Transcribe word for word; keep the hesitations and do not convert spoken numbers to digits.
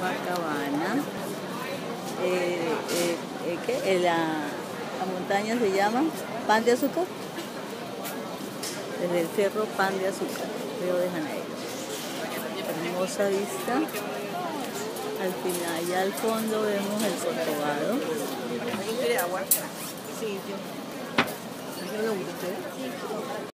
Copacabana. Eh, eh, eh, ¿qué? Eh, la, la montaña se llama Pan de Azúcar. Desde el cerro Pan de Azúcar, Río de Janeiro. Hermosa vista. Al final, allá al fondo vemos el Corcovado. ¿Alguien quiere agua? Sí, yo. ¿No le gusta a usted?